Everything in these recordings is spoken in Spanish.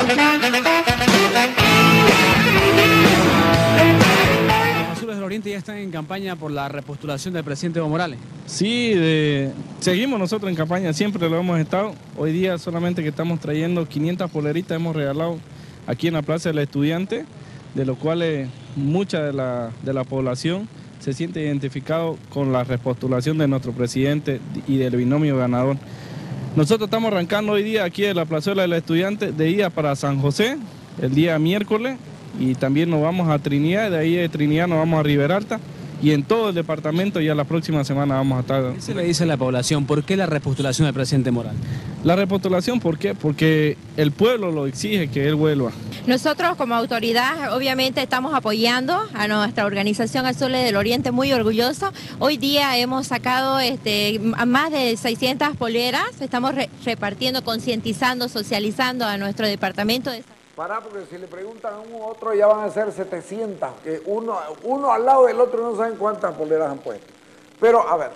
Azules del Oriente ya están en campaña por la repostulación del presidente Evo Morales. Sí, seguimos nosotros en campaña, siempre lo hemos estado. Hoy día solamente que estamos trayendo 500 poleritas, hemos regalado aquí en la Plaza del Estudiante, de los cuales mucha de la población se siente identificado con la repostulación de nuestro presidente y del binomio ganador. Nosotros estamos arrancando hoy día aquí de la Plazuela del Estudiante, de ida para San José, el día miércoles, y también nos vamos a Trinidad, de ahí de Trinidad nos vamos a Riberalta, y en todo el departamento ya la próxima semana vamos a estar. ¿Qué se le dice a la población? ¿Por qué la repostulación del presidente Morales? La repostulación, ¿por qué? Porque el pueblo lo exige que él vuelva. Nosotros como autoridad obviamente estamos apoyando a nuestra organización Azules del Oriente, muy orgulloso. Hoy día hemos sacado a más de 600 poleras, estamos repartiendo, concientizando, socializando a nuestro departamento de... Pará, porque si le preguntan a uno u otro ya van a ser 700, que uno al lado del otro no saben cuántas poleras han puesto. Pero, a ver,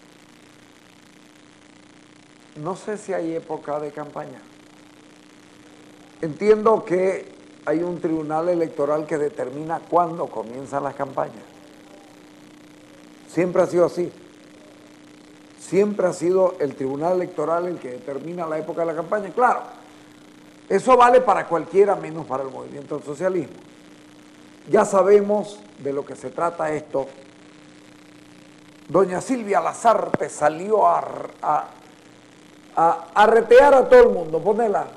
no sé si hay época de campaña. Entiendo que hay un tribunal electoral que determina cuándo comienzan las campañas. Siempre ha sido así. Siempre ha sido el tribunal electoral el que determina la época de la campaña. Claro. Eso vale para cualquiera menos para el movimiento del socialismo. Ya sabemos de lo que se trata esto. Doña Silvia Lazarte salió a arretear a todo el mundo. Ponela.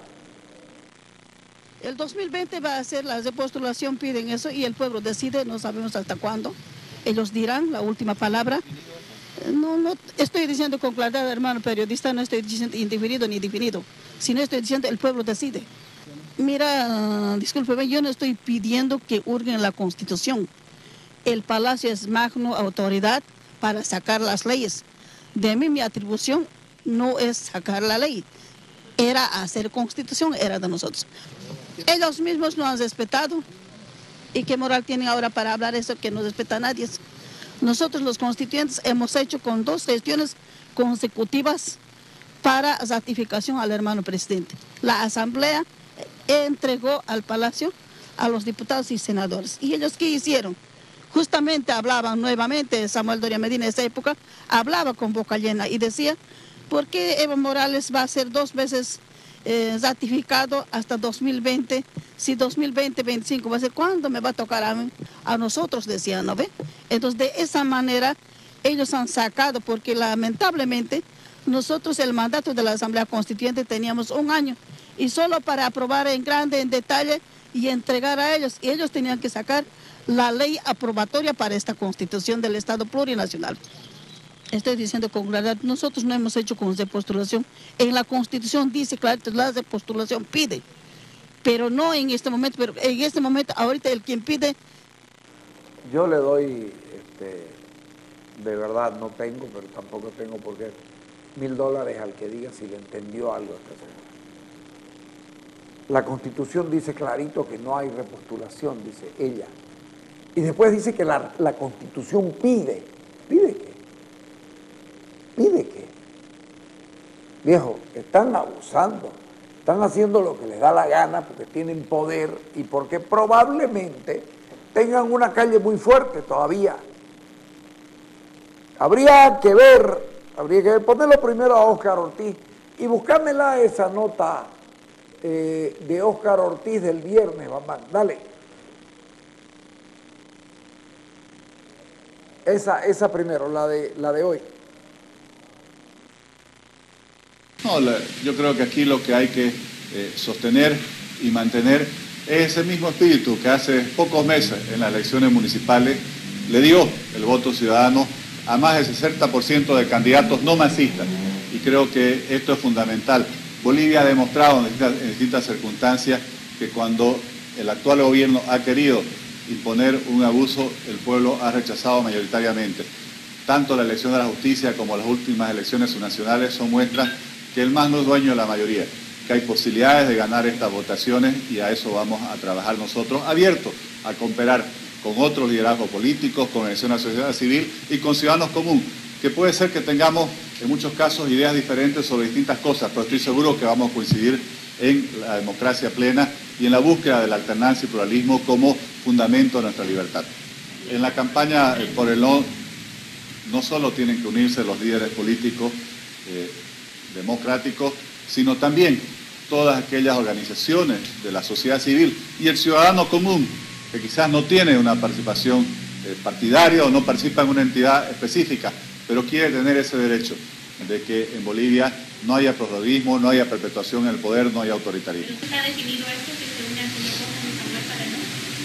El 2020 va a ser la repostulación, piden eso y el pueblo decide, no sabemos hasta cuándo. Ellos dirán la última palabra. No estoy diciendo con claridad, hermano periodista, no estoy diciendo indefinido ni definido, sino estoy diciendo el pueblo decide. Mira, discúlpeme, yo no estoy pidiendo que hurguen la Constitución. El Palacio es magno autoridad para sacar las leyes. De mí mi atribución no es sacar la ley, era hacer Constitución, era de nosotros. Ellos mismos no han respetado. ¿Y qué moral tienen ahora para hablar eso que no respeta a nadie? Nosotros los constituyentes hemos hecho con 2 gestiones consecutivas para ratificación al hermano presidente. La asamblea entregó al palacio a los diputados y senadores. ¿Y ellos qué hicieron? Justamente hablaban nuevamente, Samuel Doria Medina en esa época, hablaba con boca llena y decía, ¿por qué Evo Morales va a ser 2 veces ratificado hasta 2020? Si 2020-25 va a ser, ¿cuándo me va a tocar a nosotros? Decían, ¿no ve? Entonces, de esa manera, ellos han sacado, porque lamentablemente, nosotros el mandato de la Asamblea Constituyente teníamos 1 año, y solo para aprobar en grande, en detalle, y entregar a ellos, y ellos tenían que sacar la ley aprobatoria para esta Constitución del Estado Plurinacional. Estoy diciendo con claridad, nosotros no hemos hecho con repostulación. En la Constitución dice, claro, la repostulación pide, pero no en este momento, pero en este momento, ahorita el quien pide... Yo le doy, de verdad no tengo, pero tampoco tengo por qué, $1000 al que diga si le entendió algo a esta señora. La Constitución dice clarito que no hay repostulación, dice ella. Y después dice que la Constitución pide. ¿Pide qué? ¿Pide qué? Viejo, están abusando, están haciendo lo que les da la gana porque tienen poder y porque probablemente tengan una calle muy fuerte todavía. Habría que ver, ponerlo primero a Óscar Ortiz y buscármela esa nota de Óscar Ortiz del viernes, Bambán, dale. Esa primero, la de hoy. No, yo creo que aquí lo que hay que sostener y mantener es ese mismo espíritu que hace pocos meses en las elecciones municipales le dio el voto ciudadano a más del 60% de candidatos no masistas. Y creo que esto es fundamental. Bolivia ha demostrado en distintas circunstancias que cuando el actual gobierno ha querido imponer un abuso, el pueblo ha rechazado mayoritariamente. Tanto la elección de la justicia como las últimas elecciones subnacionales son muestras que el MAS no es dueño de la mayoría, que hay posibilidades de ganar estas votaciones y a eso vamos a trabajar nosotros, abiertos a cooperar con otros liderazgos políticos, con organizaciones de la sociedad civil y con ciudadanos comunes, que puede ser que tengamos en muchos casos ideas diferentes sobre distintas cosas, pero estoy seguro que vamos a coincidir en la democracia plena y en la búsqueda de la alternancia y pluralismo como fundamento de nuestra libertad. En la campaña por el no solo tienen que unirse los líderes políticos democráticos, sino también todas aquellas organizaciones de la sociedad civil y el ciudadano común, que quizás no tiene una participación partidaria o no participa en una entidad específica, pero quiere tener ese derecho de que en Bolivia no haya proselitismo, no haya perpetuación en el poder, no haya autoritarismo. ¿Está definido esto, que se unan con nosotros en Samuel para no?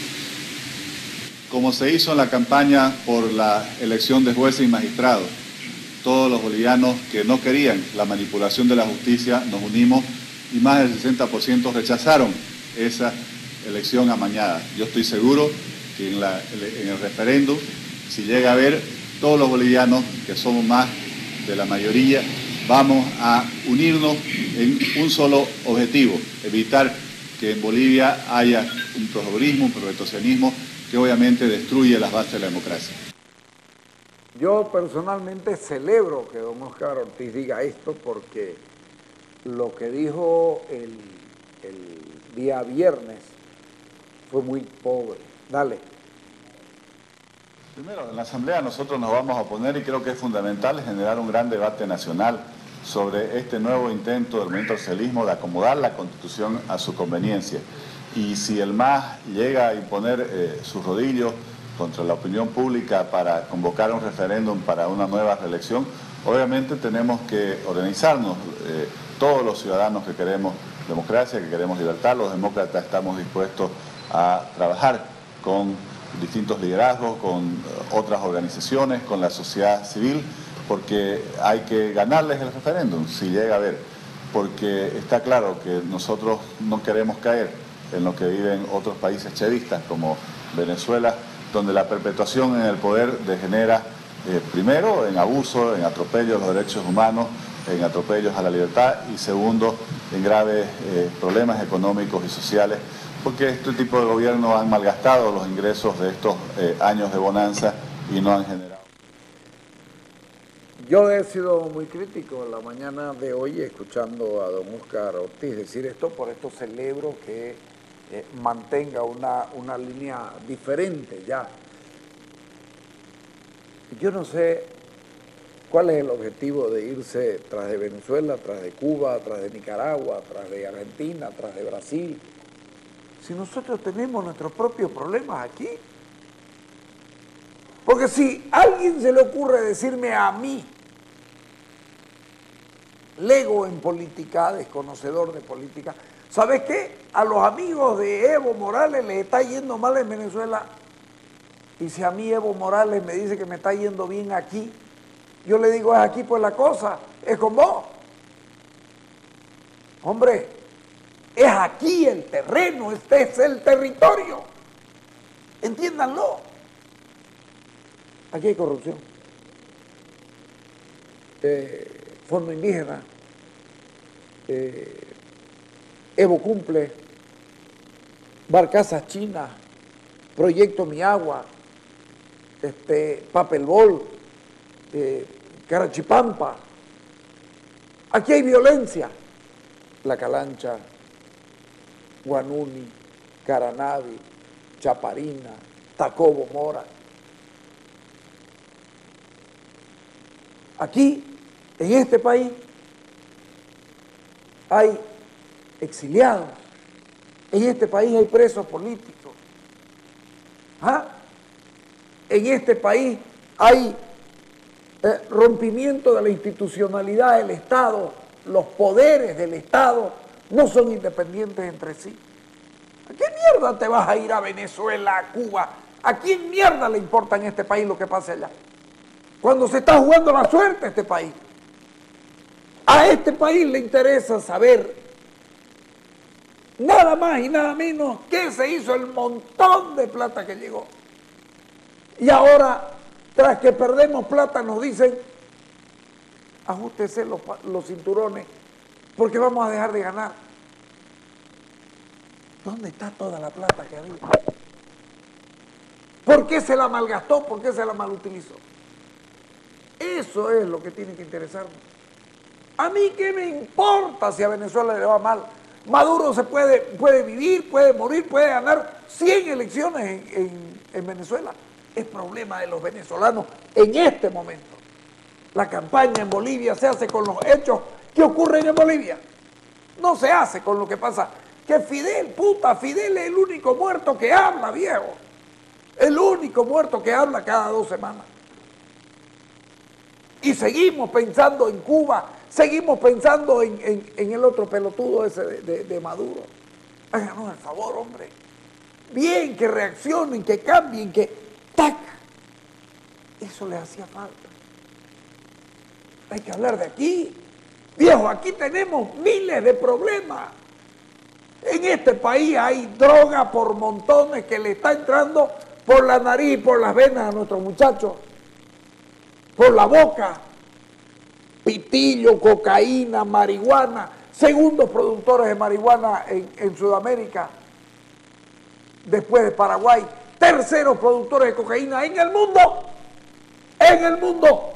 Como se hizo en la campaña por la elección de jueces y magistrados, todos los bolivianos que no querían la manipulación de la justicia nos unimos y más del 60% rechazaron esa elección amañada. Yo estoy seguro que en el referéndum, si llega a haber, todos los bolivianos, que somos más de la mayoría, vamos a unirnos en un solo objetivo: evitar que en Bolivia haya un proselitismo, un perpetuacionismo que obviamente destruye las bases de la democracia. Yo personalmente celebro que don Óscar Ortiz diga esto, porque lo que dijo el día viernes fue muy pobre. Dale. Primero, en la Asamblea nosotros nos vamos a oponer y creo que es fundamental generar un gran debate nacional sobre este nuevo intento del movimiento al socialismo de acomodar la Constitución a su conveniencia. Y si el MAS llega a imponer sus rodillos contra la opinión pública para convocar un referéndum para una nueva reelección, obviamente tenemos que organizarnos. Todos los ciudadanos que queremos democracia, que queremos libertad, los demócratas estamos dispuestos a trabajar con distintos liderazgos, con otras organizaciones, con la sociedad civil, porque hay que ganarles el referéndum, si llega a haber, porque está claro que nosotros no queremos caer en lo que viven otros países chavistas como Venezuela, donde la perpetuación en el poder degenera primero en abuso, en atropellos a los derechos humanos, en atropellos a la libertad y segundo, en graves problemas económicos y sociales, porque este tipo de gobierno han malgastado los ingresos de estos años de bonanza y no han generado. Yo he sido muy crítico en la mañana de hoy escuchando a don Óscar Ortiz decir esto, por esto celebro que mantenga una línea diferente ya. Yo no sé cuál es el objetivo de irse tras de Venezuela, tras de Cuba, tras de Nicaragua, tras de Argentina, tras de Brasil, si nosotros tenemos nuestros propios problemas aquí. Porque si a alguien se le ocurre decirme a mí, lego en política, desconocedor de política, ¿sabes qué? A los amigos de Evo Morales les está yendo mal en Venezuela, y si a mí Evo Morales me dice que me está yendo bien aquí, yo le digo, es aquí pues la cosa, es con vos. Hombre, es aquí el terreno, este es el territorio. Entiéndanlo. Aquí hay corrupción. Fondo indígena. Evo cumple. Barcazas chinas. Proyecto Mi Agua. Papelbol. Carachipampa. Aquí hay violencia. La Calancha, Guanuni, Caranavi, Chaparina, Tacobo Mora. Aquí, en este país, hay exiliados. En este país hay presos políticos. ¿Ah? En este país hay rompimiento de la institucionalidad del Estado. Los poderes del Estado no son independientes entre sí. ¿A qué mierda te vas a ir a Venezuela, a Cuba? ¿A quién mierda le importa en este país lo que pase allá? Cuando se está jugando la suerte a este país. A este país le interesa saber nada más y nada menos qué se hizo el montón de plata que llegó. Y ahora, tras que perdemos plata, nos dicen, ajústese los cinturones, porque vamos a dejar de ganar. ¿Dónde está toda la plata que había? ¿Por qué se la malgastó? ¿Por qué se la malutilizó? Eso es lo que tiene que interesarnos. A mí qué me importa si a Venezuela le va mal. Maduro se puede vivir, puede morir, puede ganar 100 elecciones en Venezuela. Es problema de los venezolanos en este momento. La campaña en Bolivia se hace con los hechos que ocurren en Bolivia. No se hace con lo que pasa. Que Fidel es el único muerto que habla, viejo. El único muerto que habla cada 2 semanas. Y seguimos pensando en Cuba, seguimos pensando en el otro pelotudo ese de Maduro. Háganos el favor, hombre. Bien, que reaccionen, que cambien, que ¡tac! Eso les hacía falta. Hay que hablar de aquí. Viejo, aquí tenemos miles de problemas. En este país hay droga por montones que le está entrando por la nariz y por las venas a nuestros muchachos. Por la boca. Pitillo, cocaína, marihuana. Segundos productores de marihuana en Sudamérica. Después de Paraguay. Terceros productores de cocaína en el mundo. En el mundo.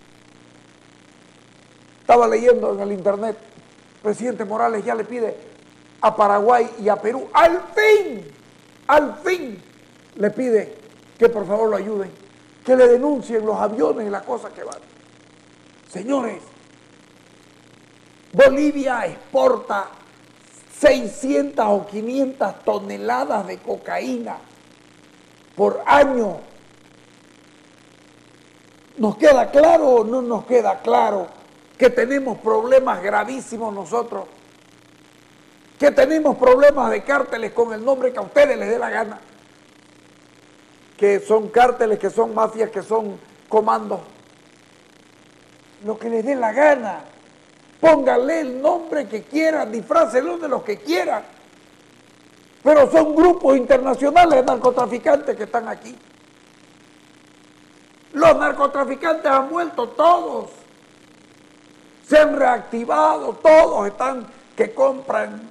Estaba leyendo en el internet, el presidente Morales ya le pide a Paraguay y a Perú, al fin, le pide que por favor lo ayuden, que le denuncien los aviones y las cosas que van. Señores, Bolivia exporta 600 o 500 toneladas de cocaína por año. ¿Nos queda claro o no nos queda claro que tenemos problemas gravísimos nosotros? Que tenemos problemas de cárteles con el nombre que a ustedes les dé la gana. Que son cárteles, que son mafias, que son comandos. Lo que les dé la gana. Pónganle el nombre que quieran, disfrácenlo de los que quieran. Pero son grupos internacionales de narcotraficantes que están aquí. Los narcotraficantes han vuelto todos. Se han reactivado, todos están que compran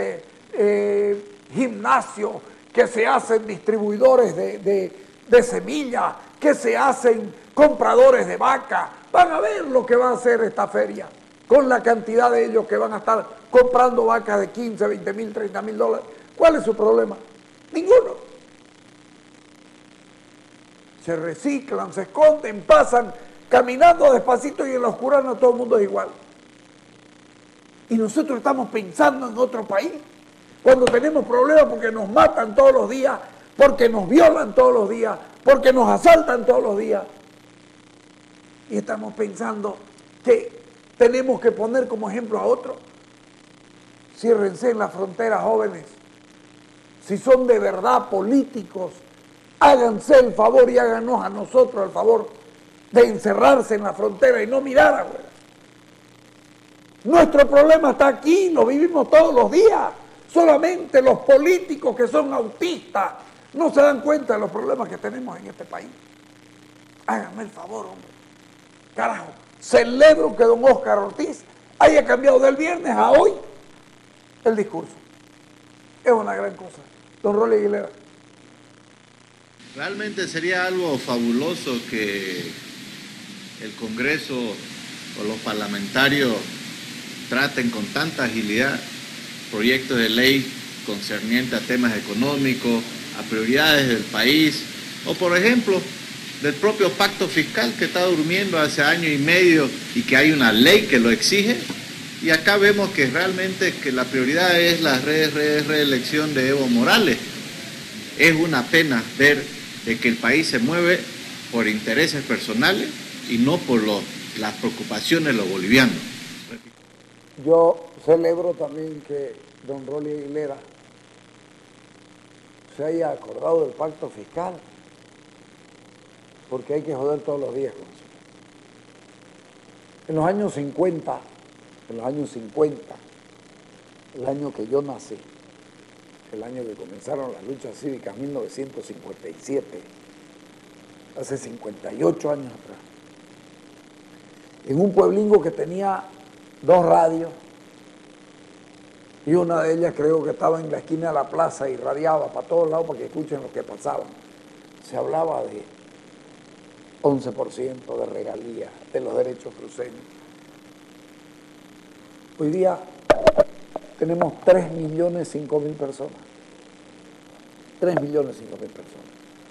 gimnasios, que se hacen distribuidores de semillas, que se hacen compradores de vaca. Van a ver lo que va a hacer esta feria, con la cantidad de ellos que van a estar comprando vacas de 15, 20 mil, 30 mil dólares. ¿Cuál es su problema? Ninguno. Se reciclan, se esconden, pasan caminando despacito y en la oscuridad todo el mundo es igual. Y nosotros estamos pensando en otro país, cuando tenemos problemas porque nos matan todos los días, porque nos violan todos los días, porque nos asaltan todos los días. Y estamos pensando que tenemos que poner como ejemplo a otros. Ciérrense en la frontera, jóvenes. Si son de verdad políticos, háganse el favor y háganos a nosotros el favor de encerrarse en la frontera y no mirar afuera. Nuestro problema está aquí, lo vivimos todos los días. Solamente los políticos que son autistas no se dan cuenta de los problemas que tenemos en este país. Háganme el favor, hombre. Carajo, celebro que don Óscar Ortiz haya cambiado del viernes a hoy el discurso. Es una gran cosa. Don Rolly Aguilera. Realmente sería algo fabuloso que el Congreso o los parlamentarios traten con tanta agilidad proyectos de ley concernientes a temas económicos, a prioridades del país, o por ejemplo, del propio pacto fiscal que está durmiendo hace año y medio y que hay una ley que lo exige, y acá vemos que realmente que la prioridad es la reelección de Evo Morales. Es una pena ver de que el país se mueve por intereses personales y no por las preocupaciones de los bolivianos. Yo celebro también que don Rolly Aguilera se haya acordado del pacto fiscal, porque hay que joder todos los días con eso. En los años 50, el año que yo nací, el año que comenzaron las luchas cívicas, 1957, hace 58 años atrás, en un pueblingo que tenía 2 radios, y una de ellas creo que estaba en la esquina de la plaza y radiaba para todos lados para que escuchen lo que pasaba. Se hablaba de 11% de regalías, de los derechos cruceños. Hoy día tenemos 3.005.000 personas. 3.005.000 personas.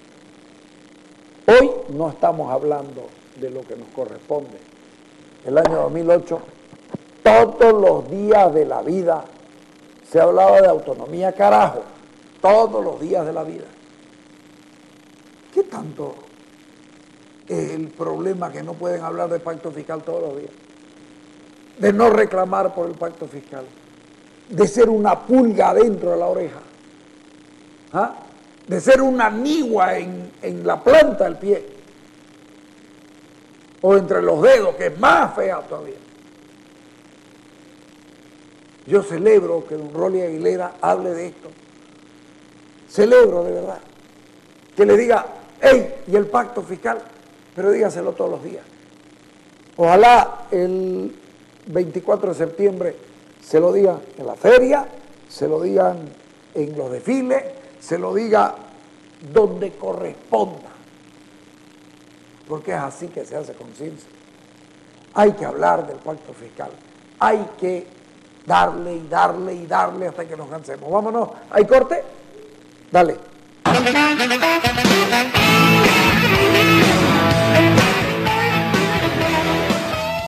Hoy no estamos hablando de lo que nos corresponde. El año 2008, todos los días de la vida se hablaba de autonomía, carajo. Todos los días de la vida. ¿Qué tanto es el problema que no pueden hablar de pacto fiscal todos los días? De no reclamar por el pacto fiscal. De ser una pulga dentro de la oreja. ¿Ah? De ser una nigua en la planta del pie. O entre los dedos, que es más fea todavía. Yo celebro que don Rolly Aguilera hable de esto. Celebro de verdad. Que le diga, hey, y el pacto fiscal, pero dígaselo todos los días. Ojalá el 24 de septiembre se lo digan en la feria, se lo digan en los desfiles, se lo diga donde corresponda. Porque es así que se hace conciencia. Hay que hablar del pacto fiscal. Hay que darle y darle y darle hasta que nos cansemos. Vámonos, ¿hay corte? Dale.